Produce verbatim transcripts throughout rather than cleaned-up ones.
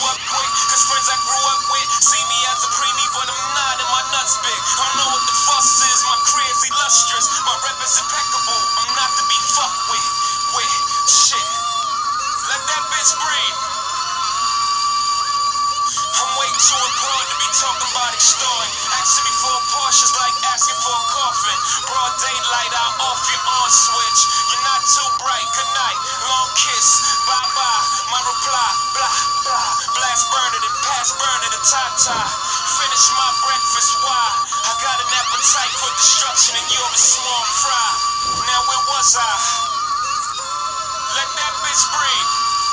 up quick, cause friends I grew up with see me as a preemie, but I'm not, and my nuts big. I don't know what the fuss is, my career's illustrious, my rep is impeccable. I'm not to be fucked with, with shit. Let that bitch breathe. I'm way too important to be talking about extorting. Asking me for a Porsche's like asking for a coffin. Broad daylight, I'll off your on switch. You're not too bright, good night, long kiss, bye bye. My reply, blah blah. Blast burner and pass burner to Tata. Finish my breakfast, why? I got an appetite for destruction and you're a small fry. Now where was I? Let that bitch breathe.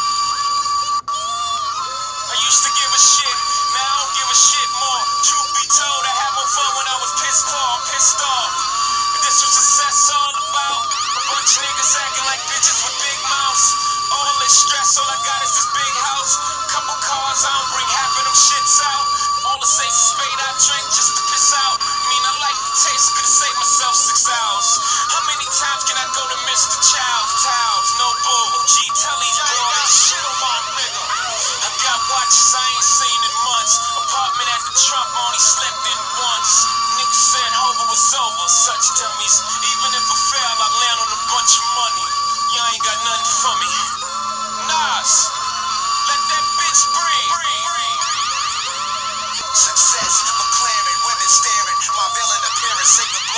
I used to give a shit, now I don't give a shit more. Truth be told, I had more fun when I was pissed off, pissed off. And this was success all about. A bunch of niggas acting like bitches with big mouths. All this stress, all I got is this big house. Couple cars, I don't bring half of them shits out. All the say spade I drink just to piss out. I mean, I like the taste, could've saved myself six hours. How many times can I go to Mister Child's Towels? No bull, O G, tell these boys. Shit on my nigga. I got watches I ain't seen in months. Apartment at the Trump, only slept in once. Niggas said Hova was over, such dummies. Even if I fail, I land on a bunch of money. Y'all ain't got nothing for me. Nas, let that bitch breathe. Success, McLaren, women staring. My villain appearance, single